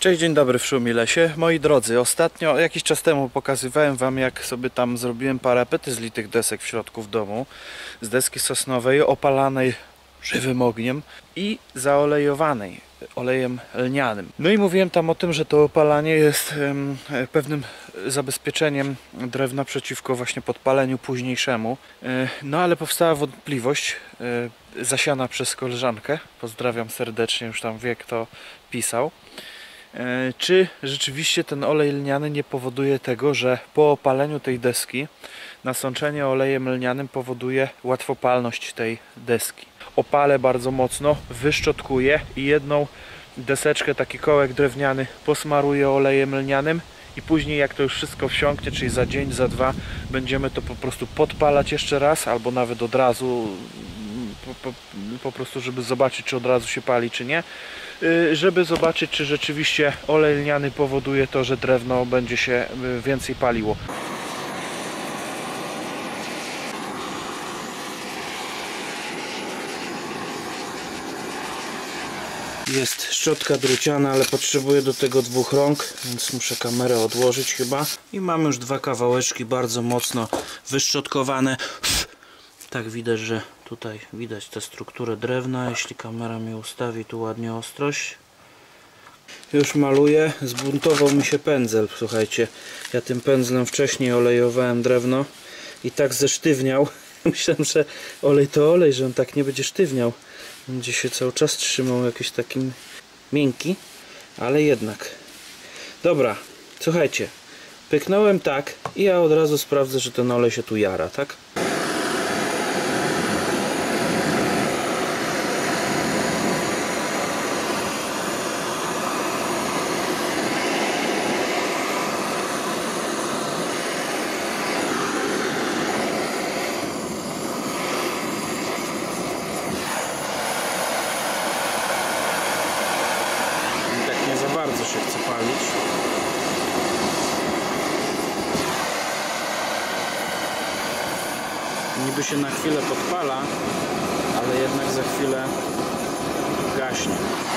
Cześć, dzień dobry w Szumilesie. Moi drodzy, ostatnio, jakiś czas temu pokazywałem wam, jak sobie tam zrobiłem parapety z litych desek w środku w domu, z deski sosnowej opalanej żywym ogniem i zaolejowanej olejem lnianym. No i mówiłem tam o tym, że to opalanie jest pewnym zabezpieczeniem drewna przeciwko właśnie podpaleniu późniejszemu. No ale powstała wątpliwość zasiana przez koleżankę, pozdrawiam serdecznie, już tam wie kto pisał, czy rzeczywiście ten olej lniany nie powoduje tego, że po opaleniu tej deski nasączenie olejem lnianym powoduje łatwopalność tej deski. Opalę bardzo mocno, wyszczotkuję i jedną deseczkę, taki kołek drewniany posmaruję olejem lnianym i później jak to już wszystko wsiąknie, czyli za dzień, za dwa, będziemy to po prostu podpalać jeszcze raz, albo nawet od razu po prostu, żeby zobaczyć, czy od razu się pali, czy nie, żeby zobaczyć, czy rzeczywiście olej lniany powoduje to, że drewno będzie się więcej paliło. Jest szczotka druciana, ale potrzebuję do tego dwóch rąk, więc muszę kamerę odłożyć chyba. I mamy już dwa kawałeczki bardzo mocno wyszczotkowane. Tak widać, że tutaj widać tę strukturę drewna, jeśli kamera mnie ustawi tu ładnie ostrość. Już maluję, zbuntował mi się pędzel, słuchajcie. Ja tym pędzlem wcześniej olejowałem drewno i tak zesztywniał. Myślałem, że olej to olej, że on tak nie będzie sztywniał. Będzie się cały czas trzymał jakiś taki miękki, ale jednak. Dobra, słuchajcie, pyknąłem tak i ja od razu sprawdzę, że ten olej się tu jara, tak? Bardzo się chce palić. Niby się na chwilę podpala, ale jednak za chwilę gaśnie.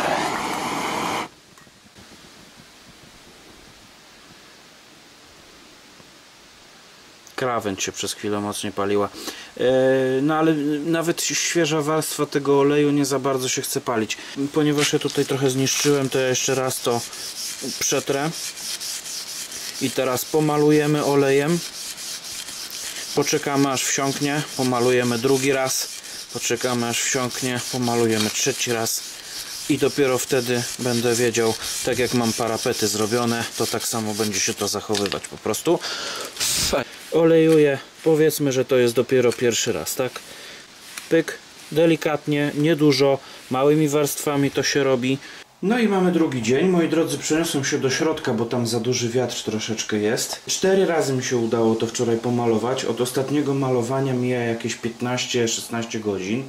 Krawędź się przez chwilę mocniej paliła. No ale nawet świeża warstwa tego oleju nie za bardzo się chce palić. Ponieważ ja tutaj trochę zniszczyłem, to ja jeszcze raz to przetrę. I teraz pomalujemy olejem. Poczekamy aż wsiąknie. Pomalujemy drugi raz. Poczekamy aż wsiąknie. Pomalujemy trzeci raz. I dopiero wtedy będę wiedział, tak jak mam parapety zrobione, to tak samo będzie się to zachowywać po prostu. Olejuję, powiedzmy, że to jest dopiero pierwszy raz, tak? Pyk, delikatnie, niedużo, małymi warstwami to się robi. No i mamy drugi dzień, moi drodzy, przeniosłem się do środka, bo tam za duży wiatr troszeczkę jest. 4 razy mi się udało to wczoraj pomalować, od ostatniego malowania mija jakieś 15-16 godzin.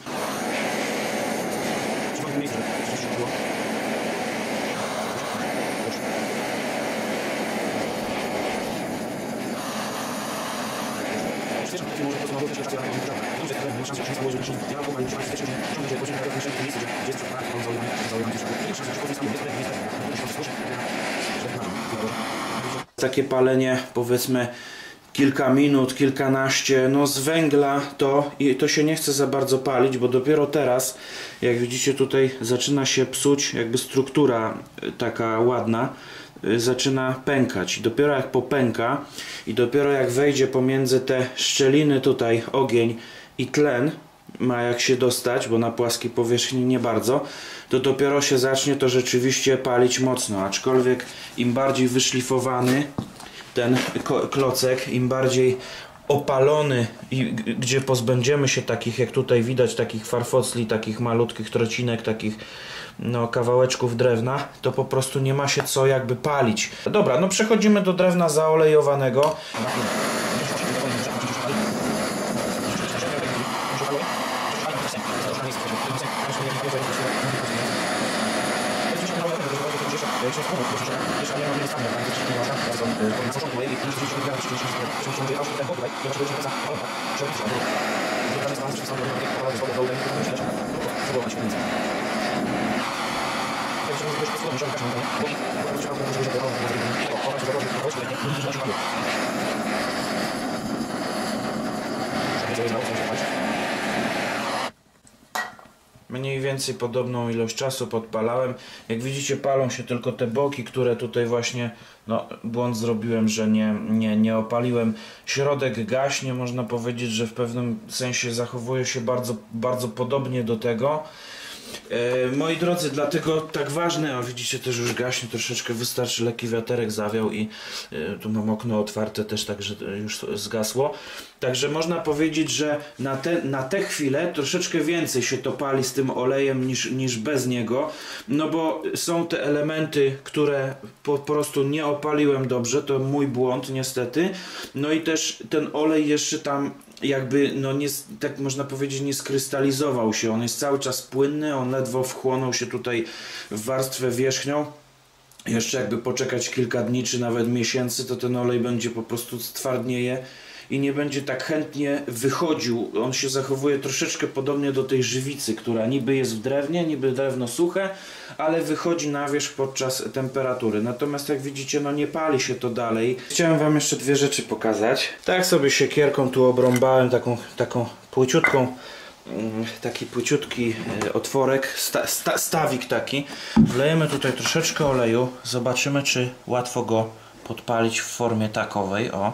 Takie palenie, powiedzmy kilka minut, kilkanaście, no z węgla to się nie chce za bardzo palić, bo dopiero teraz, jak widzicie tutaj, zaczyna się psuć jakby struktura taka ładna, zaczyna pękać. I dopiero jak popęka i dopiero jak wejdzie pomiędzy te szczeliny tutaj ogień i tlen ma jak się dostać, bo na płaskiej powierzchni nie bardzo, to dopiero się zacznie to rzeczywiście palić mocno, aczkolwiek im bardziej wyszlifowany ten klocek, im bardziej opalony i gdzie pozbędziemy się takich, jak tutaj widać, takich farfocli, takich malutkich trocinek, takich no kawałeczków drewna, to po prostu nie ma się co jakby palić. Dobra, no przechodzimy do drewna zaolejowanego. Mniej więcej podobną ilość czasu podpalałem. Jak widzicie, palą się tylko te boki, które tutaj właśnie, no, błąd zrobiłem, że nie opaliłem. Środek gaśnie, można powiedzieć, że w pewnym sensie zachowuje się bardzo podobnie do tego. Moi drodzy, dlatego tak ważne, a widzicie, też już gaśnie troszeczkę, wystarczy lekki wiaterek zawiał i tu mam okno otwarte też, także już zgasło. Także można powiedzieć, że na tę chwilę troszeczkę więcej się to pali z tym olejem niż bez niego, no bo są te elementy, które po prostu nie opaliłem dobrze, to mój błąd niestety, no i też ten olej jeszcze tam jakby, no nie, tak można powiedzieć, nie skrystalizował się, on jest cały czas płynny, on ledwo wchłonął się tutaj w warstwę wierzchnią. Jeszcze jakby poczekać kilka dni czy nawet miesięcy, to ten olej będzie po prostu stwardnieje i nie będzie tak chętnie wychodził. On się zachowuje troszeczkę podobnie do tej żywicy, która niby jest w drewnie, niby drewno suche, ale wychodzi na wierzch podczas temperatury. Natomiast jak widzicie, no nie pali się to dalej. Chciałem wam jeszcze dwie rzeczy pokazać. Tak sobie siekierką tu obrąbałem taką płyciutką, taki płyciutki otworek, stawik taki. Wlejemy tutaj troszeczkę oleju, zobaczymy, czy łatwo go podpalić w formie takowej. O.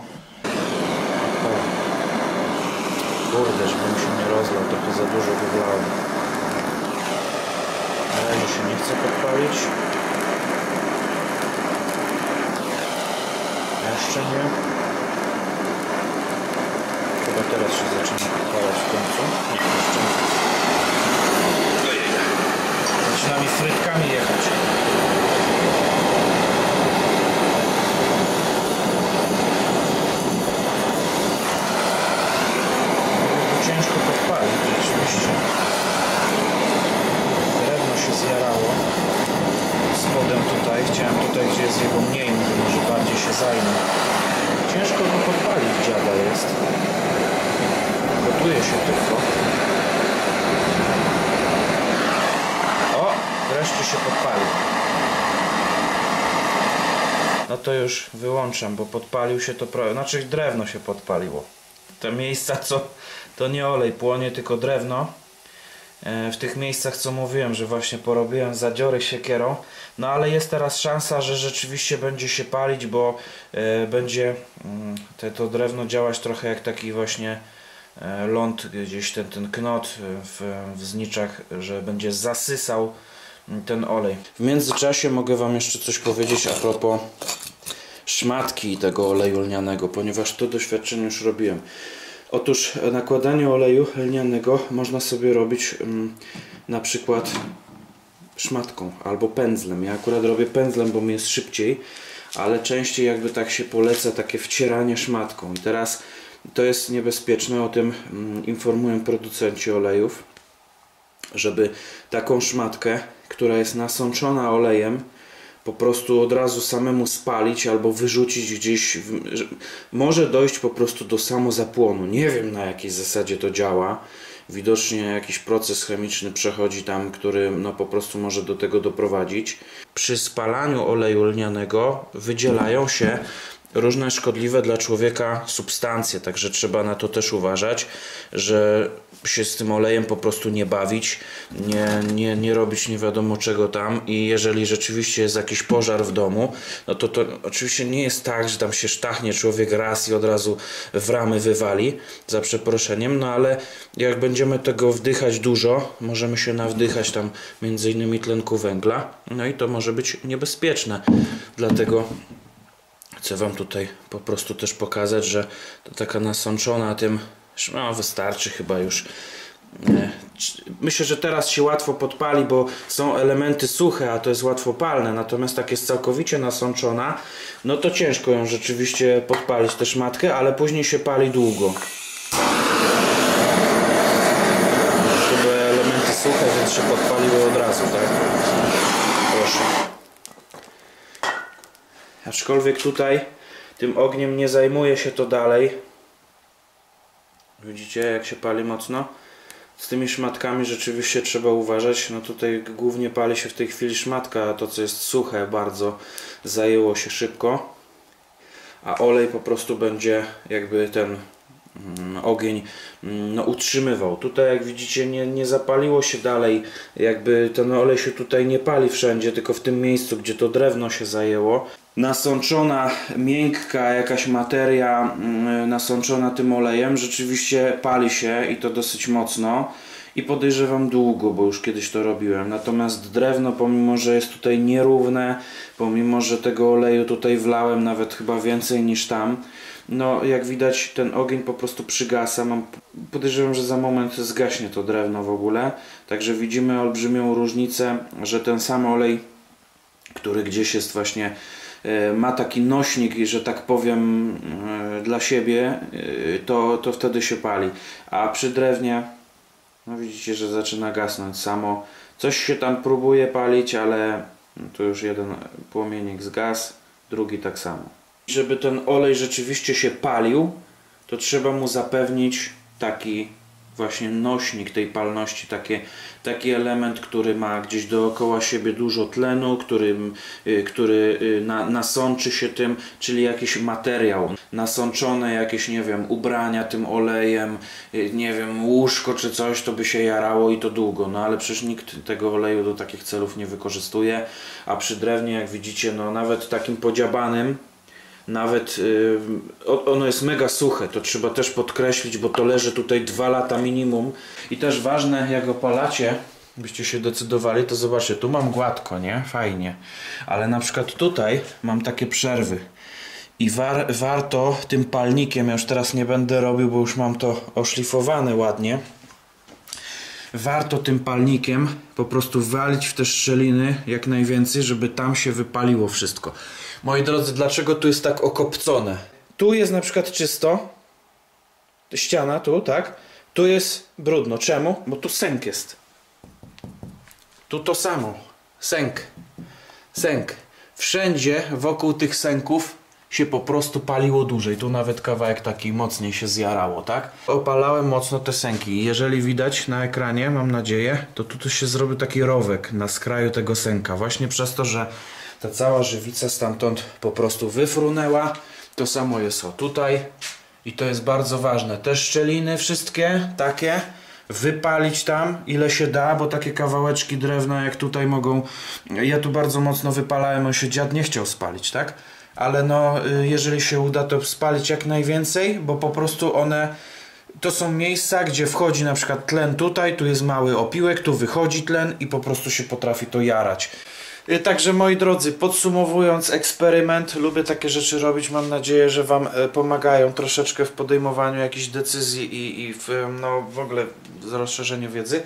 Kurde, żebym się nie rozlał, trochę za dużo wywlałem. Na razie się nie chce podpalić. Jeszcze nie. Chyba teraz się zaczyna podpalać w końcu. Nie, jeszcze nie. Zaczyna mi frytkami jechać. Ciężko podpalić, rzeczywiście. Drewno się zjarało spodem tutaj. Chciałem tutaj, gdzie jest jego mniej, może bardziej się zajmę. Ciężko go podpalić, dziada jest. Gotuje się tylko. O! Wreszcie się podpalił. No to już wyłączam, bo podpalił się to prawie. Znaczy drewno się podpaliło. Te miejsca, co to nie olej płonie, tylko drewno. W tych miejscach, co mówiłem, że właśnie porobiłem zadziory siekierą. No ale jest teraz szansa, że rzeczywiście będzie się palić, bo będzie to drewno działać trochę jak taki właśnie ląd, gdzieś ten knot w zniczach, że będzie zasysał ten olej. W międzyczasie mogę wam jeszcze coś powiedzieć a propos szmatki tego oleju lnianego, ponieważ to doświadczenie już robiłem. Otóż nakładanie oleju lnianego można sobie robić na przykład szmatką albo pędzlem. Ja akurat robię pędzlem, bo mi jest szybciej, ale częściej jakby tak się poleca takie wcieranie szmatką. I teraz to jest niebezpieczne, o tym informują producenci olejów, żeby taką szmatkę, która jest nasączona olejem, po prostu od razu samemu spalić albo wyrzucić gdzieś. Może dojść po prostu do samozapłonu. Nie wiem, na jakiej zasadzie to działa. Widocznie jakiś proces chemiczny przechodzi tam, który no po prostu może do tego doprowadzić. Przy spalaniu oleju lnianego wydzielają się różne szkodliwe dla człowieka substancje, także trzeba na to też uważać, że się z tym olejem po prostu nie bawić, nie robić nie wiadomo czego tam i jeżeli rzeczywiście jest jakiś pożar w domu, no to oczywiście nie jest tak, że tam się sztachnie człowiek raz i od razu w ramy wywali, za przeproszeniem, no ale jak będziemy tego wdychać dużo, możemy się nawdychać tam między innymi tlenku węgla, no i to może być niebezpieczne, dlatego chcę wam tutaj po prostu też pokazać, że to taka nasączona tym, no wystarczy chyba już. Myślę, że teraz się łatwo podpali, bo są elementy suche, a to jest łatwopalne, natomiast jak jest całkowicie nasączona, no to ciężko ją rzeczywiście podpalić tę szmatkę, ale później się pali długo. To były elementy suche, więc się podpaliły od razu, tak? Proszę. Aczkolwiek tutaj tym ogniem nie zajmuje się to dalej. Widzicie, jak się pali mocno? Z tymi szmatkami rzeczywiście trzeba uważać. No tutaj głównie pali się w tej chwili szmatka, a to co jest suche bardzo zajęło się szybko. A olej po prostu będzie jakby ten ogień no, utrzymywał. Tutaj jak widzicie nie zapaliło się dalej, jakby ten olej się tutaj nie pali wszędzie, tylko w tym miejscu, gdzie to drewno się zajęło. Nasączona, miękka jakaś materia nasączona tym olejem rzeczywiście pali się i to dosyć mocno i podejrzewam długo, bo już kiedyś to robiłem. Natomiast drewno, pomimo że jest tutaj nierówne, pomimo że tego oleju tutaj wlałem nawet chyba więcej niż tam, no jak widać ten ogień po prostu przygasa. Podejrzewam, że za moment zgaśnie to drewno w ogóle. Także widzimy olbrzymią różnicę, że ten sam olej, który gdzieś jest właśnie, ma taki nośnik, że tak powiem, dla siebie, to wtedy się pali. A przy drewnie, no widzicie, że zaczyna gasnąć samo. Coś się tam próbuje palić, ale to już jeden płomienik zgasł, drugi tak samo. Żeby ten olej rzeczywiście się palił, to trzeba mu zapewnić taki właśnie nośnik tej palności, taki element, który ma gdzieś dookoła siebie dużo tlenu, który nasączy się tym, czyli jakiś materiał, nasączone jakieś, nie wiem, ubrania tym olejem, nie wiem, łóżko czy coś, to by się jarało i to długo, no ale przecież nikt tego oleju do takich celów nie wykorzystuje, a przy drewnie, jak widzicie, no nawet takim podziabanym, nawet ono jest mega suche, to trzeba też podkreślić, bo to leży tutaj 2 lata minimum. I też ważne, jak opalacie, byście się decydowali, to zobaczcie, tu mam gładko, nie? Fajnie. Ale na przykład tutaj mam takie przerwy. I warto tym palnikiem, ja już teraz nie będę robił, bo już mam to oszlifowane ładnie. Warto tym palnikiem po prostu walić w te szczeliny jak najwięcej, żeby tam się wypaliło wszystko. Moi drodzy, dlaczego tu jest tak okopcone? Tu jest na przykład czysto, ściana tu, tak? Tu jest brudno. Czemu? Bo tu sęk jest. Tu to samo. Sęk. Wszędzie wokół tych sęków się po prostu paliło dłużej. Tu nawet kawałek taki mocniej się zjarało, tak? Opalałem mocno te sęki. Jeżeli widać na ekranie, mam nadzieję, to tu się zrobił taki rowek na skraju tego sęka. Właśnie przez to, że ta cała żywica stamtąd po prostu wyfrunęła. To samo jest o tutaj. I to jest bardzo ważne. Te szczeliny wszystkie takie wypalić tam ile się da, bo takie kawałeczki drewna jak tutaj mogą... Ja tu bardzo mocno wypalałem, on się dziad nie chciał spalić, tak? Ale no, jeżeli się uda, to spalić jak najwięcej, bo po prostu one... To są miejsca, gdzie wchodzi na przykład tlen tutaj, tu jest mały opiłek, tu wychodzi tlen i po prostu się potrafi to jarać. Także moi drodzy, podsumowując eksperyment, lubię takie rzeczy robić, mam nadzieję, że Wam pomagają troszeczkę w podejmowaniu jakichś decyzji i w ogóle w rozszerzeniu wiedzy.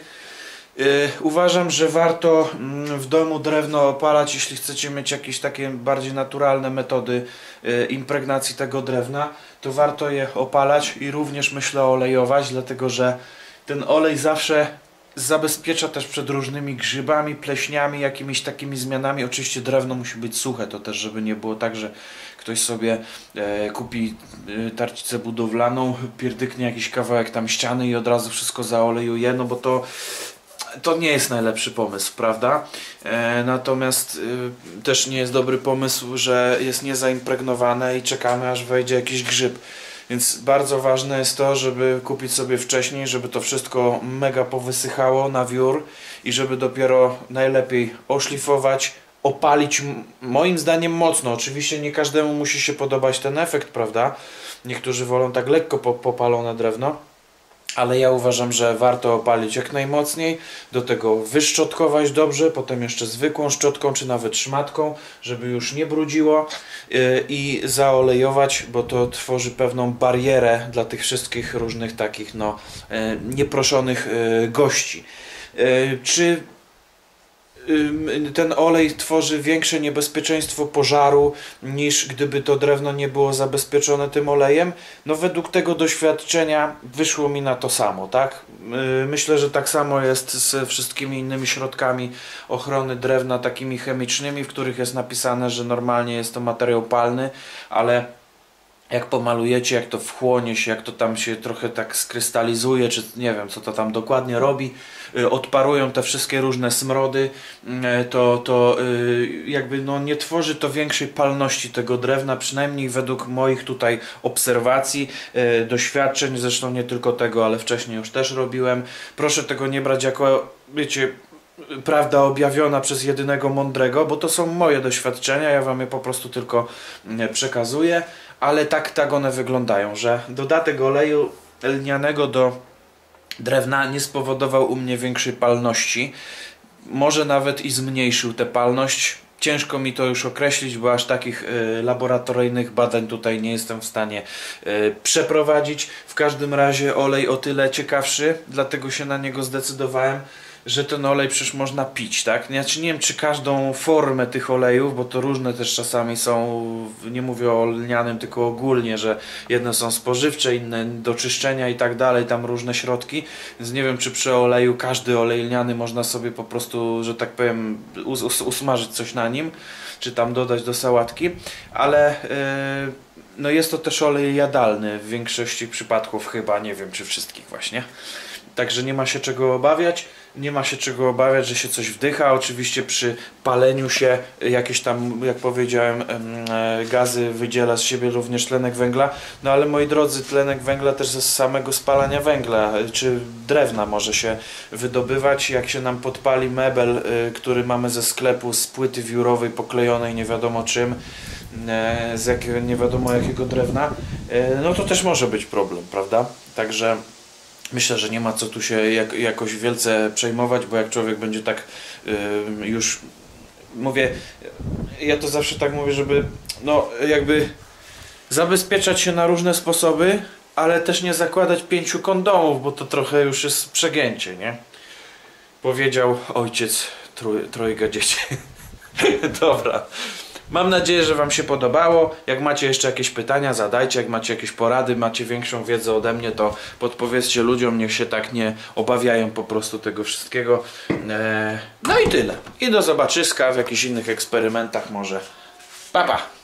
Uważam, że warto w domu drewno opalać, jeśli chcecie mieć jakieś takie bardziej naturalne metody impregnacji tego drewna, to warto je opalać i również myślę olejować, dlatego że ten olej zawsze zabezpiecza też przed różnymi grzybami, pleśniami, jakimiś takimi zmianami. Oczywiście drewno musi być suche, to też żeby nie było tak, że ktoś sobie kupi tarczicę budowlaną, pierdyknie jakiś kawałek tam ściany i od razu wszystko zaolejuje, no bo to nie jest najlepszy pomysł, prawda? Natomiast też nie jest dobry pomysł, że jest niezaimpregnowane i czekamy, aż wejdzie jakiś grzyb. Więc bardzo ważne jest to, żeby kupić sobie wcześniej, żeby to wszystko mega powysychało na wiór i żeby dopiero najlepiej oszlifować, opalić, moim zdaniem mocno. Oczywiście nie każdemu musi się podobać ten efekt, prawda? Niektórzy wolą tak lekko popalone drewno. Ale ja uważam, że warto opalić jak najmocniej, do tego wyszczotkować dobrze, potem jeszcze zwykłą szczotką czy nawet szmatką, żeby już nie brudziło i zaolejować, bo to tworzy pewną barierę dla tych wszystkich różnych takich nieproszonych gości. Czy ten olej tworzy większe niebezpieczeństwo pożaru niż gdyby to drewno nie było zabezpieczone tym olejem? No według tego doświadczenia wyszło mi na to samo, tak? Myślę, że tak samo jest z wszystkimi innymi środkami ochrony drewna takimi chemicznymi, w których jest napisane, że normalnie jest to materiał palny, ale jak pomalujecie, jak to wchłonie się, jak to tam się trochę tak skrystalizuje, czy nie wiem co to tam dokładnie robi, odparują te wszystkie różne smrody, to jakby no nie tworzy to większej palności tego drewna, przynajmniej według moich tutaj obserwacji, doświadczeń, zresztą nie tylko tego, ale wcześniej już też robiłem. Proszę tego nie brać jako, wiecie, prawda objawiona przez jedynego mądrego, bo to są moje doświadczenia, ja wam je po prostu tylko przekazuję, ale tak one wyglądają, że dodatek oleju lnianego do drewna nie spowodował u mnie większej palności, może nawet i zmniejszył tę palność. Ciężko mi to już określić, bo aż takich laboratoryjnych badań tutaj nie jestem w stanie przeprowadzić. W każdym razie olej o tyle ciekawszy, dlatego się na niego zdecydowałem, że ten olej przecież można pić, tak? Znaczy nie wiem, czy każdą formę tych olejów, bo to różne też czasami są, nie mówię o lnianym, tylko ogólnie, że jedne są spożywcze, inne do czyszczenia i tak dalej, tam różne środki, więc nie wiem, czy przy oleju, każdy olej lniany można sobie po prostu, że tak powiem, usmażyć coś na nim, czy tam dodać do sałatki, ale no jest to też olej jadalny w większości przypadków chyba, nie wiem, czy wszystkich właśnie. Także nie ma się czego obawiać. Nie ma się czego obawiać, że się coś wdycha. Oczywiście przy paleniu się jakieś tam, jak powiedziałem, gazy wydziela z siebie również tlenek węgla. No ale moi drodzy, tlenek węgla też ze samego spalania węgla czy drewna może się wydobywać. Jak się nam podpali mebel, który mamy ze sklepu z płyty wiórowej poklejonej nie wiadomo czym, nie wiadomo jakiego drewna, no to też może być problem, prawda? Także myślę, że nie ma co tu się jakoś wielce przejmować, bo jak człowiek będzie tak już, mówię, ja to zawsze tak mówię, żeby no jakby zabezpieczać się na różne sposoby, ale też nie zakładać 5 kondomów, bo to trochę już jest przegięcie, nie? Powiedział ojciec trojga dzieci. Dobra. Mam nadzieję, że wam się podobało. Jak macie jeszcze jakieś pytania, zadajcie. Jak macie jakieś porady, macie większą wiedzę ode mnie, to podpowiedzcie ludziom, niech się tak nie obawiają po prostu tego wszystkiego. No i tyle. I do zobaczyska w jakichś innych eksperymentach może. Pa, pa!